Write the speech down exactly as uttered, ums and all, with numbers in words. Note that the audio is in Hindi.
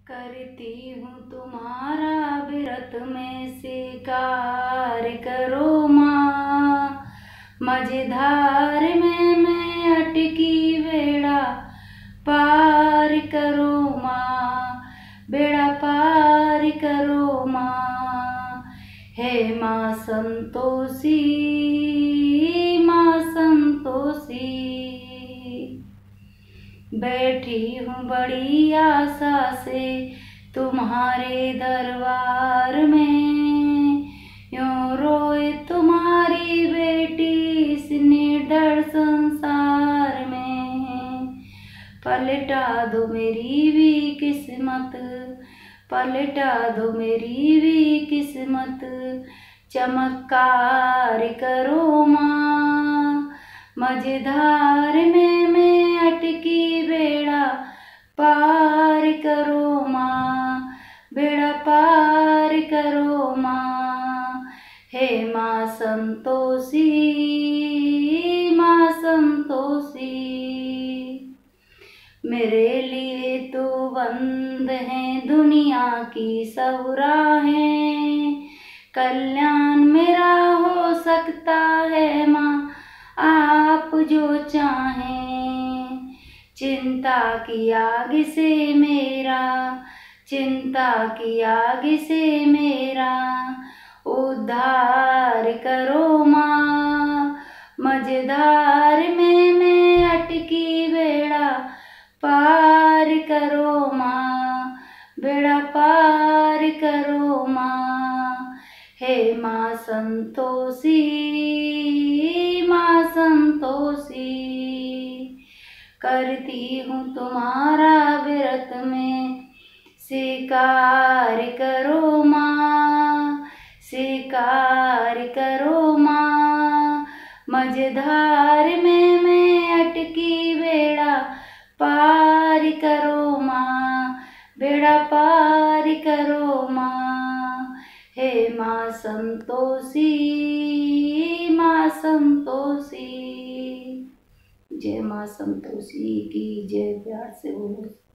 करती हूँ तुम्हारा व्रत में स्वीकार करो माँ। मझधार में मैं अटकी बेड़ा पार करो माँ, बेड़ा पार करो माँ। हे माँ संतोषी, माँ संतोषी, बैठी हूँ बड़ी आशा से तुम्हारे दरबार में। यूं रोए तुम्हारी बेटी इस निर्धन संसार में। पलटा दो मेरी भी किस्मत, पलटा दो मेरी भी किस्मत, चमत्कार करो माँ। मझधार में मैं अटकी बेड़ा पार करो माँ, बेड़ा पार करो माँ। हे माँ संतोषी, माँ संतोषी, मेरे लिए तो बंद हैं दुनिया की सब राहें। कल्याण मेरा हो सकता है माँ आप जो चाहें। चिंता की आग से मेरा, चिंता की आग से मेरा उद्धार करो माँ। मझधार में मैं अटकी बेड़ा पार करो माँ, बेड़ा पार करो माँ। हे माँ संतोषी, माँ संतोषी, करती हूँ तुम्हारा व्रत में स्वीकार करो माँ, स्वीकार करो माँ। मझधार में मैं अटकी बेड़ा पार करो माँ, बेड़ा पार करो माँ। हे माँ संतोषी, माँ संतोषी। जय माँ संतोषी की जय। प्यार से बोलो।